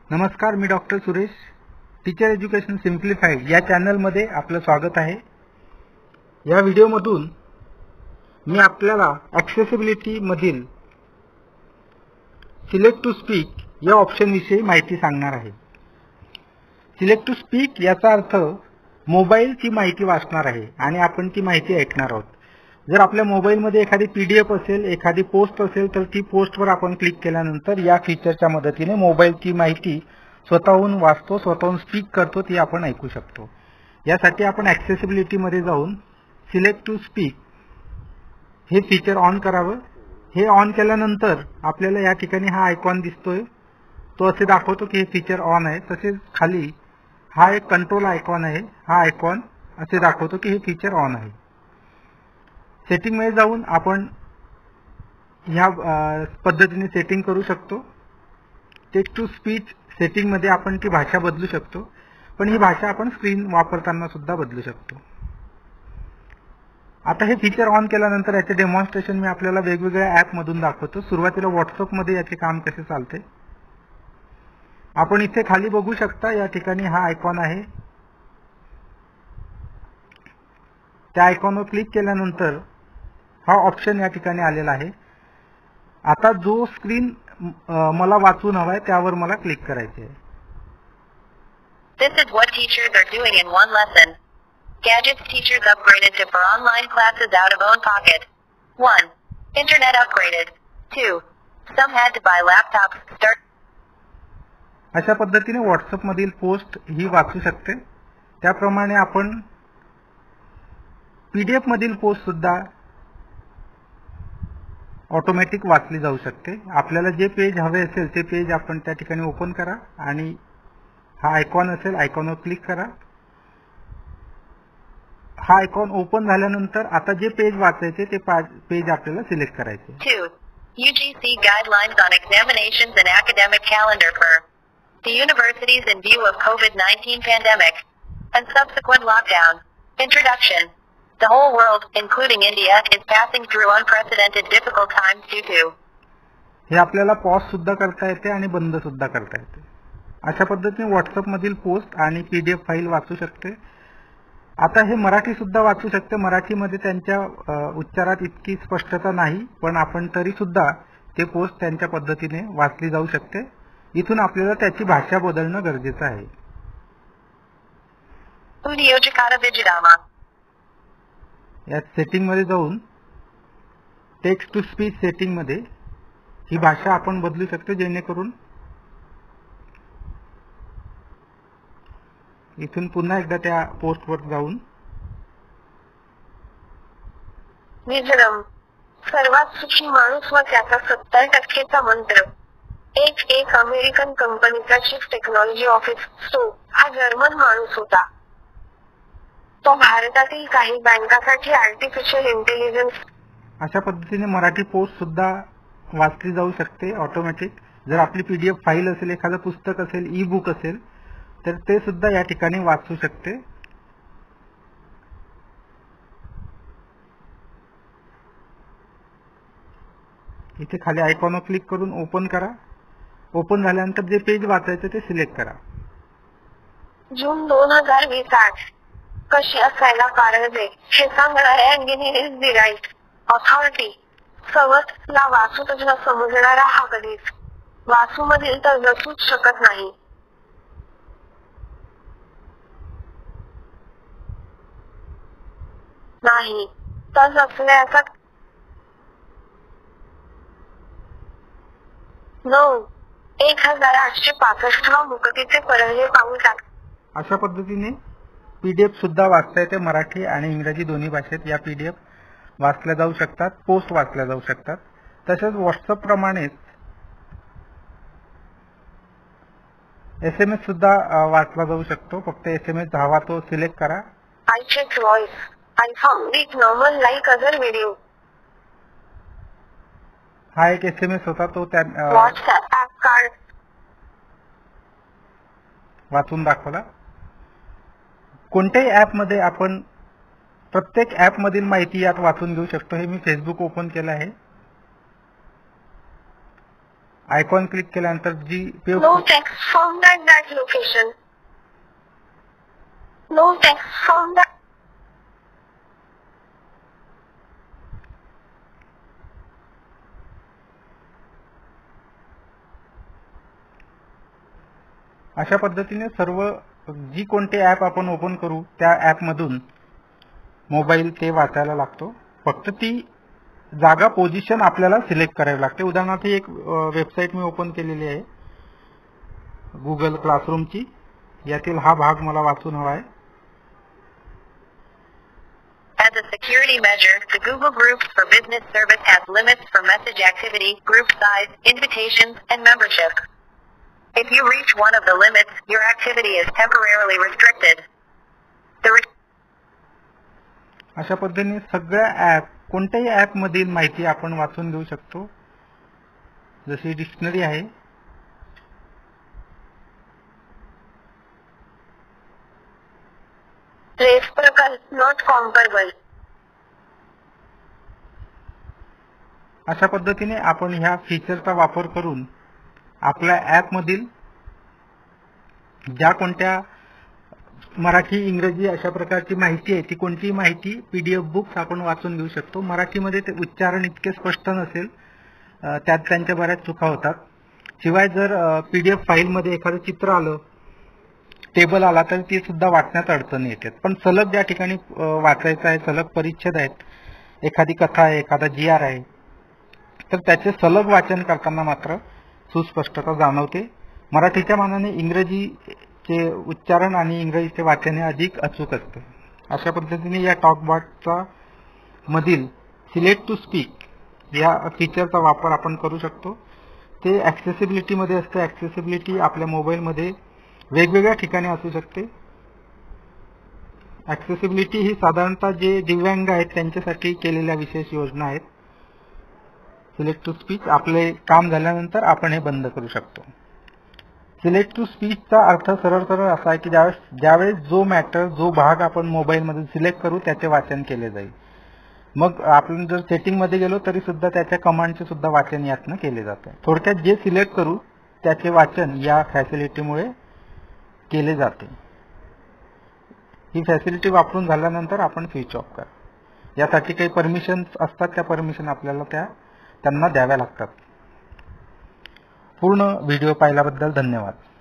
नमस्कार, मी doctor Suresh, teacher education simplified या चॅनलमध्ये आपलं स्वागत आहे। या व्हिडिओमधून मी आपल्याला ॲक्सेसिबिलिटी मधील सिलेक्ट टू स्पीक या ऑप्शनविषयी माहिती सांगणार आहे। सिलेक्ट टू स्पीक याचा अर्थ मोबाईलची माहिती वाचणार आहे आणि आपण ती माहिती ऐकणार आहोत। जर आपल्या मोबाईलमध्ये एखादी पीडीएफ असेल, एखादी पोस्ट असेल, तर ती पोस्टवर आपण क्लिक केल्यानंतर या फीचरच्या मदतीने मोबाईलची माहिती स्वतःहून वाचतो, स्वतःहून स्पीक करतो, ती आपण ऐकू शकतो। यासाठी आपण ॲक्सेसिबिलिटी मध्ये जाऊन सिलेक्ट टू स्पीक हे फीचर ऑन करावं। हे ऑन केल्यानंतर आपल्याला या ठिकाणी हा आयकॉन दिसतोय, तो असे दाखवतो की हे फीचर ऑन आहे। तसेच खाली हा एक कंट्रोल आयकॉन आहे, हा आयकॉन असे दाखवतो की हे फीचर ऑन आहे। सेटिंग मध्ये जाऊन आपण ह्या पद्धतीने सेटिंग करू शकतो। टेक्स्ट टू स्पीच सेटिंग मध्ये आपण ती भाषा बदलू शकतो, पण ही भाषा आपण स्क्रीन वापरताना सुद्धा बदलू शकतो। आता हे फीचर ऑन केल्यानंतर याचे डेमॉन्स्ट्रेशन मी आपल्याला वेगवेगळ्या ॲप मधून दाखवतो। सुरुवातीला व्हॉट्सअप मध्ये याचे काम कसे चालते आपण इथे खाली बघू शकता। या ठिकाणी हा आयकॉन आहे, त्या आयकॉनवर क्लिक केल्यानंतर हा ऑप्शन या ठिकाणी आलेला आहे। आता जो स्क्रीन मला वाचून हवाय त्यावर मला क्लिक करायचे आहे। This is what teachers are doing in one lesson. Gadgets teachers upgraded to for online classes out of own pocket. 1. Internet upgraded. 2. Some had to buy laptops. Start. अशा पद्धतीने व्हॉट्सअप मधील पोस्ट ही वाचू शकते। त्याप्रमाणे आपण PDF मधील post सुद्धा automatic वाचली जाऊ शकते। आपल्याला जे पेज हवे असेल ते पेज आपण त्या ठिकाणी ओपन करा आणि हा आयकॉन असेल, आयकॉनवर क्लिक करा। हा आयकॉन ओपन झाल्यानंतर आता जे पेज वाचायचे ते पेज आपल्याला सिलेक्ट करायचे। 2. UGC guidelines on examinations and academic calendar for the universities in view of COVID-19 pandemic and subsequent lockdown. Introduction. The whole world, including India, is passing through unprecedented difficult times due to. हे आपल्याला pause सुद्धा करता येते आणि बंद सुद्धा करता येते। अशा पद्धतीने व्हॉट्सअप मधील पोस्ट आणि पीडीएफ फाईल वाचू शकते। आता हे मराठी सुद्धा वाचू शकते। मराठीमध्ये त्यांच्या उच्चारात इतकी स्पष्टता नाही, पण आपण तरी सुद्धा ते पोस्ट त्यांच्या पद्धतीने वाचली जाऊ शकते। इथून आपल्याला त्याची भाषा बदलणं गरजेचं आहे। या सेटिंग मध्ये जाऊन टेक्स्ट टू स्पीच सेटिंग मध्ये ही भाषा आपण बदलू शकतो, जेणेकरून इथून पुन्हा एकदा त्या पोस्टवर जाऊन विजडम सर्वात सुखी माणूस व त्याचा 70%चा मंत्र। एक अमेरिकन कंपनीचा चीफ टेक्नॉलॉजी ऑफिसर हा जर्मन माणूस होता। तो भारतातील काही बँकांसाठी आर्टिफिशियल इंटेलिजन्स। अशा पद्धतीने मराठी पोस्ट सुद्धा वाचली जाऊ शकते ऑटोमॅटिक। जर आपली पीडीएफ फाईल असेल, एखादं पुस्तक असेल, ई बुक असेल, तर ते सुद्धा या ठिकाणी वाचू शकते। इथे खाली आयकॉनवर क्लिक करून ओपन करा। ओपन झाल्यानंतर जे पेज वाचायचं ते सिलेक्ट करा। जून 2020 कशी असायला पाहिजे हे सांगणाऱ्या इंजिनिअरिंग दी राईट ऑथॉरिटी सवत ला वाचू तुझ्या समजणारा हा कधीच वाचू मधील तर जसूच शकत नाही। नाही तर असल्याचा 9. 1865 मुकतीचे पहिले पाऊल टाक। अशा पद्धतीने पीडीएफ सुद्धा वाचता येते। मराठी आणि इंग्रजी दोन्ही भाषेत या पीडीएफ वाचल्या जाऊ शकतात, पोस्ट वाचल्या जाऊ शकतात। तसेच व्हॉट्सअप प्रमाणेच एसएमएस सुद्धा वाचला जाऊ शकतो। फक्त एसएमएस हवा तो सिलेक्ट करा। I checked voice. I found it normal like other video. हा एक एसएमएस होता, तो त्या WhatsApp ॲप कार्ड वाचून दाखवला। कोणत्याही ॲप मध्ये आपण प्रत्येक ॲप मधील माहिती यात वाचून घेऊ शकतो। हे मी फेसबुक ओपन केलं आहे। आयकॉन क्लिक केल्यानंतर जी page No text found at that location. No text found at अशा पद्धतीने सर्व जी कोणते ॲप आपण ओपन करू त्या ॲपमधून मोबाईल ते वाचायला लागतो. फक्त ती जागा पोझिशन आपल्याला सिलेक्ट करावी लागते. उदाहरणार्थ एक वेबसाईट मी ओपन केलेली आहे गुगल क्लासरूमची. यातील हा भाग मला वाचून हवा आहे. As a security measure, the Google Groups for Business service has limits for message activity, group size, invitations, and membership. If you reach one of the limits, your activity is temporarily restricted. अशा पद्धतीने सगळ्या app कोणत्याही app मधील माहिती आपण वाचून घेऊ शकतो. जशी डिक्शनरी आहे, reciprocal, not comparable. अशा पद्धतीने आपण ह्या फीचरचा वापर करून आपल्या ॲप मधील ज्या कोणत्या मराठी इंग्रजी अशा प्रकारची माहिती आहे ती कोणतीही माहिती PDF बुक्स आपण वाचून घेऊ शकतो. मराठीमध्ये ते उच्चारण इतके स्पष्ट नसेल, त्यात त्यांच्या बऱ्याच चुका होतात. शिवाय जर PDF फाईलमध्ये एखादं चित्र आलं, टेबल आला तर ती सुद्धा वाचण्यात अडचणी येतात. पण सलग ज्या ठिकाणी वाचायचं आहे, सलग परिच्छेद आहेत, एखादी कथा आहे, एखादा GR आहे, तर त्याचे सलग वाचन करताना मात्र सुस्पष्टता जाणवते. मराठीच्या मानाने इंग्रजीचे उच्चारण आणि इंग्रजीचे वाचन हे अधिक अचूक असते. अशा पद्धतीने या टॉकबॉटचा मधील सिलेक्ट टू स्पीक या फीचरचा वापर आपण करू शकतो. ते ॲक्सेसिबिलिटीमध्ये असते. ॲक्सेसिबिलिटी आपल्या मोबाईलमध्ये वेगवेगळ्या ठिकाणी असू शकते. ॲक्सेसिबिलिटी ही साधारणतः जे दिव्यांग आहेत त्यांच्यासाठी केलेल्या विशेष योजना आहेत. सिलेक्ट टू स्पीच आपले काम झाल्यानंतर आपण हे बंद करू शकतो. सिलेक्ट टू स्पीचचा अर्थ सरळ सरळ असा आहे की ज्यावेळेस जो मॅटर, जो भाग आपण मोबाईलमध्ये सिलेक्ट करू त्याचे वाचन केले जाईल. मग आपण जर सेटिंगमध्ये गेलो तरी सुद्धा त्याच्या कमांडचे सुद्धा वाचन यातनं केले जाते. थोडक्यात जे सिलेक्ट करू त्याचे वाचन या फॅसिलिटीमुळे केले जाते. ही फॅसिलिटी वापरून झाल्यानंतर आपण स्विच ऑफ करा. यासाठी काही परमिशन्स असतात, त्या परमिशन आपल्याला त्यांना द्याव्या लागतात. पूर्ण व्हिडिओ पाहिल्याबद्दल धन्यवाद.